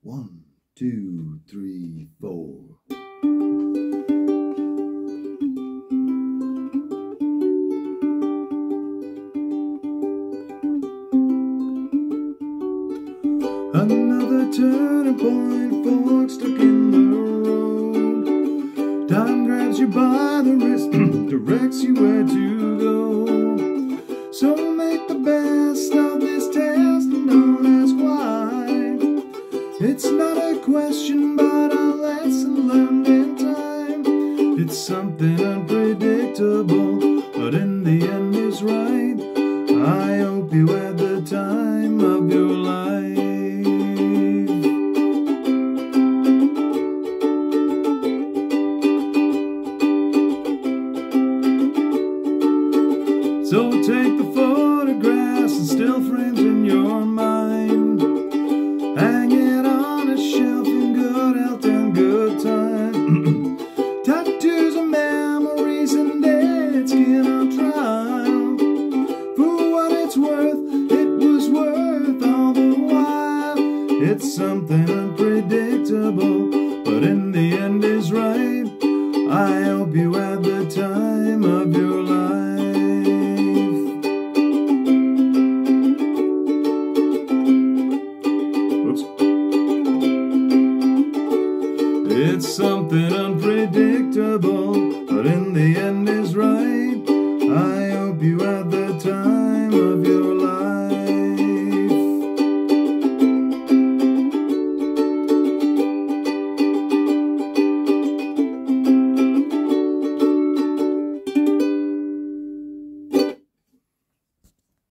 1, 2, 3, 4. Another turning point, fork stuck in the road. Time grabs you by the wrist, directs you where to go. So make the best of this test and don't ask why. It's not a question but a lesson learned in time. It's something unpredictable, but in the end is right. I hope you had the time of your life. So take the photographs and still frames in your mind. Hang it on a shelf in good health and good time. Tattoos of memories and dead skin on trial. For what it's worth, it was worth all the while. It's something unpredictable, but in the end is right. I hope you had the time of your life. It's something unpredictable, but in the end